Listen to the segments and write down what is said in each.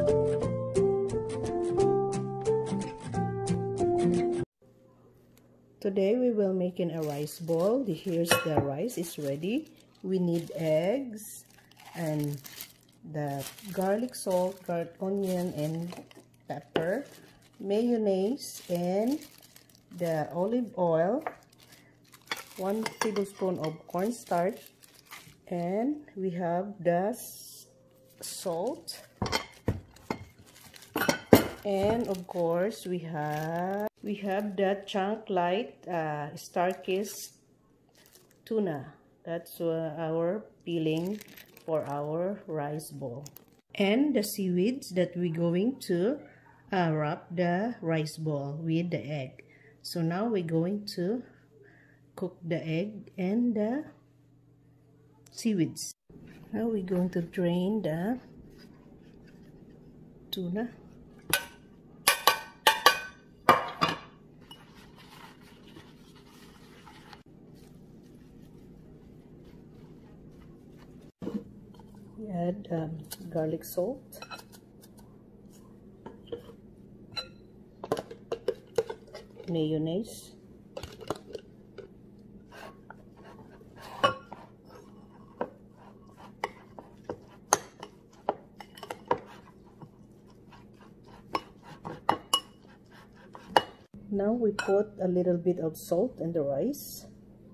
Today we will make a rice bowl. Here's the rice is ready. We need eggs and the garlic, salt, onion and pepper, mayonnaise and the olive oil, 1 tablespoon of cornstarch, and we have the salt, and of course we have the chunk light Starkist tuna. That's our peeling for our rice bowl, and the seaweeds that we're going to wrap the rice bowl with the egg. So now we're going to cook the egg and the seaweeds. Now we're going to drain the tuna. We add garlic salt, mayonnaise, now we put a little bit of salt in the rice.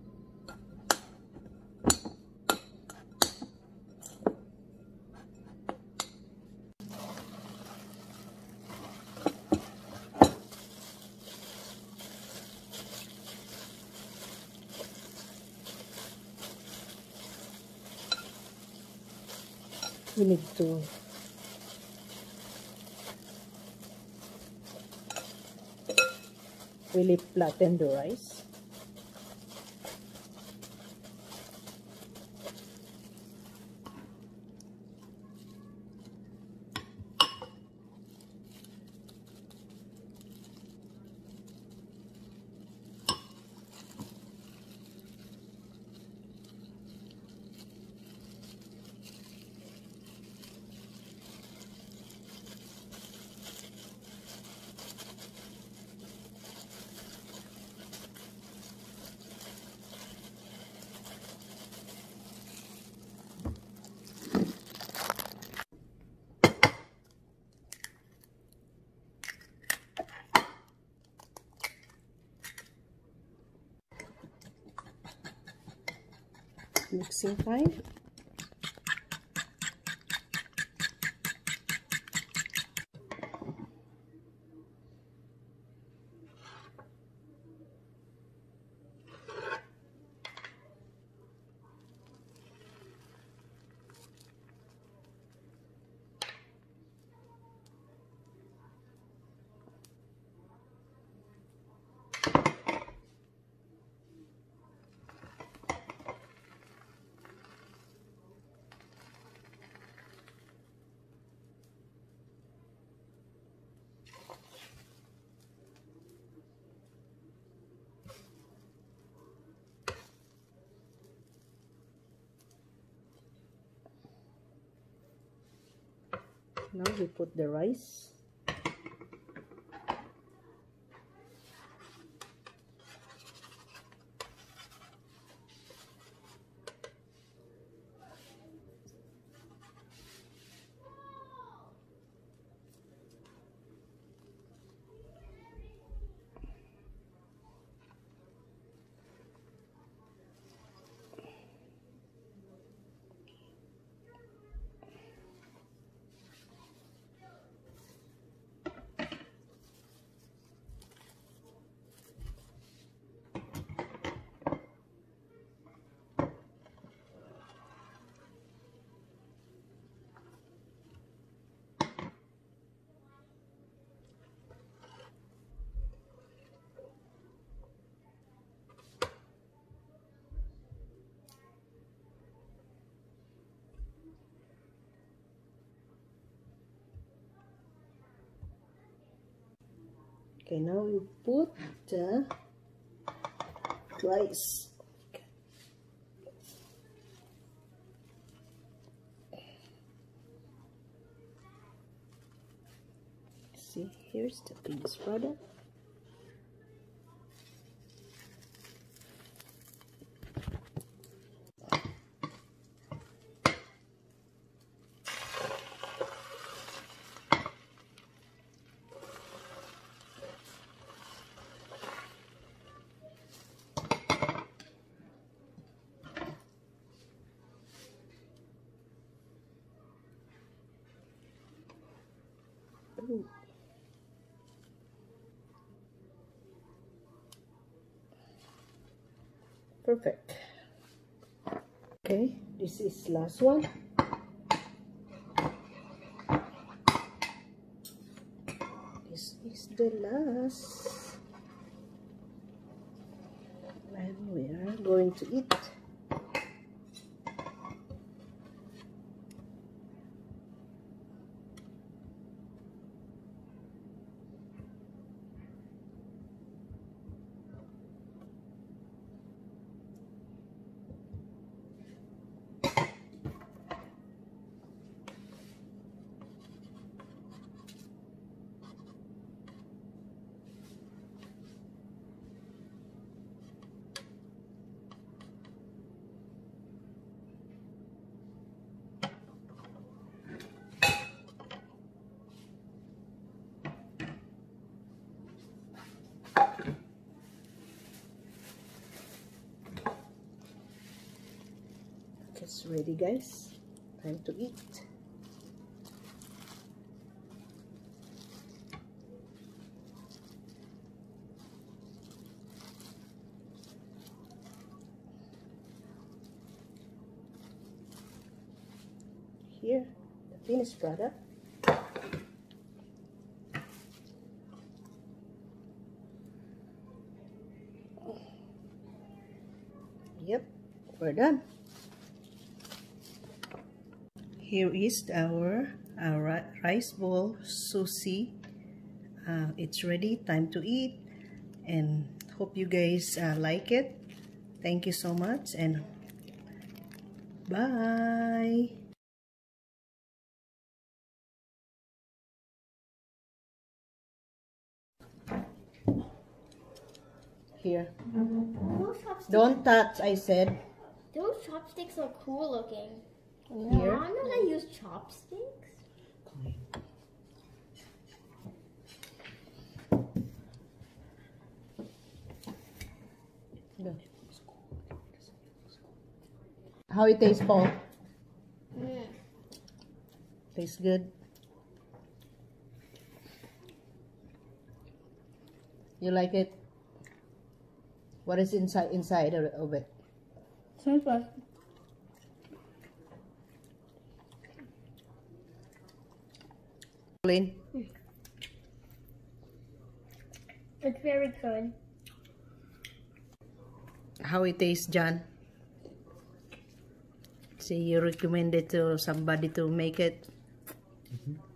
We need to really flatten the rice. Mixing fine. Now we put the rice. Okay, now we put the rice. see, here's the finished product. Ooh. Perfect. Okay, this is last one. This is the last. And we are going to eat. It's ready, guys. Time to eat. Here, the finished product. Yep, we're done. Here is our rice bowl sushi. It's ready, time to eat, and hope you guys like it. Thank you so much, and bye. Here, don't touch, I said. Those chopsticks are cool looking. Here. Mom, know how to use chopsticks? How it tastes, Paul? Mm. Tastes good. You like it? What is inside of it? Super. Plain. It's very good. How it tastes, John? See, you recommend it to somebody to make it.